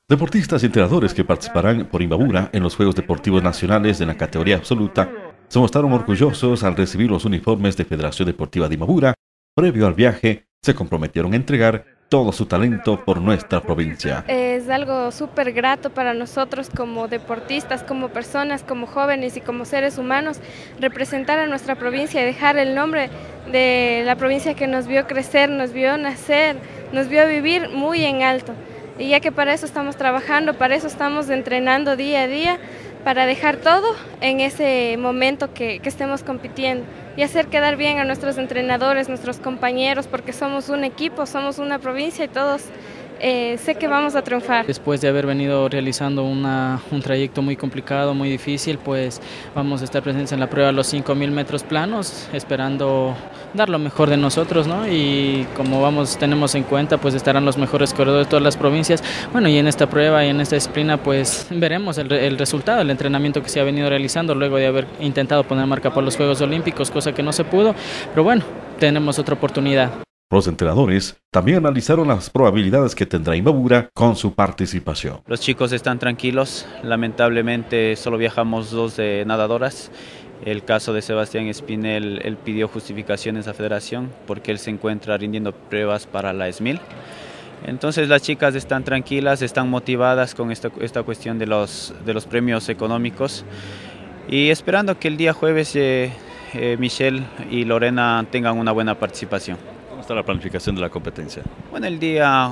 Deportistas y entrenadores que participarán por Imbabura en los Juegos Deportivos Nacionales de la categoría absoluta se mostraron orgullosos al recibir los uniformes de Federación Deportiva de Imbabura. Previo al viaje, se comprometieron a entregar todo su talento por nuestra provincia. Es algo súper grato para nosotros como deportistas, como personas, como jóvenes y como seres humanos, representar a nuestra provincia y dejar el nombre de la provincia que nos vio crecer, nos vio nacer, nos vio vivir muy en alto. Y ya que para eso estamos trabajando, para eso estamos entrenando día a día, para dejar todo en ese momento que estemos compitiendo y hacer quedar bien a nuestros entrenadores, nuestros compañeros, porque somos un equipo, somos una provincia y todos sé que vamos a triunfar. Después de haber venido realizando un trayecto muy complicado, muy difícil, pues vamos a estar presentes en la prueba de los 5.000 metros planos, esperando dar lo mejor de nosotros, ¿no? Y como tenemos en cuenta, pues estarán los mejores corredores de todas las provincias. Bueno, y en esta prueba y en esta disciplina, pues veremos el resultado, el entrenamiento que se ha venido realizando luego de haber intentado poner marca por los Juegos Olímpicos, cosa que no se pudo, pero bueno, tenemos otra oportunidad. Los entrenadores también analizaron las probabilidades que tendrá Imbabura con su participación. Los chicos están tranquilos, lamentablemente solo viajamos 2 nadadoras. El caso de Sebastián Espinel, él pidió justificaciones a Federación porque él se encuentra rindiendo pruebas para la ESMIL. Entonces las chicas están tranquilas, están motivadas con esta cuestión de los premios económicos y esperando que el día jueves Michelle y Lorena tengan una buena participación. ¿Cómo está la planificación de la competencia? Bueno, el día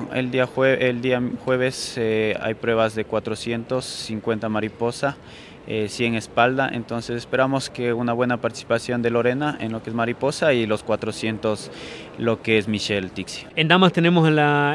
jueves hay pruebas de 450 mariposa, 100 espalda, entonces esperamos que una buena participación de Lorena en lo que es mariposa y los 400 lo que es Michelle Tixi. En damas tenemos a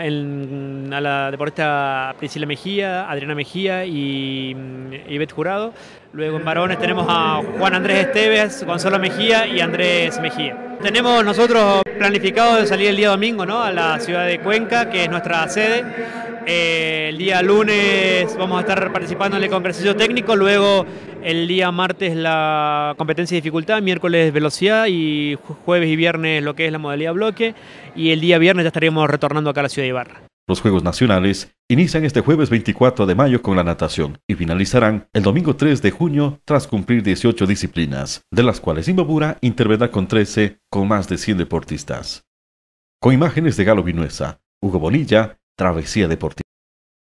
la deportista Priscila Mejía, Adriana Mejía y Ivette Jurado. Luego en varones tenemos a Juan Andrés Esteves, Gonzalo Mejía y Andrés Mejía. Tenemos nosotros planificado de salir el día domingo, ¿no?, a la ciudad de Cuenca, que es nuestra sede. El día lunes vamos a estar participando en el congresillo técnico, luego el día martes la competencia de dificultad, miércoles velocidad y jueves y viernes lo que es la modalidad bloque, y el día viernes ya estaríamos retornando acá a la ciudad de Ibarra. Los Juegos Nacionales inician este jueves 24 de mayo con la natación y finalizarán el domingo 3 de junio tras cumplir 18 disciplinas, de las cuales Imbabura intervendrá con 13 con más de 100 deportistas. Con imágenes de Galo Vinuesa, Hugo Bonilla, Travesía Deportiva.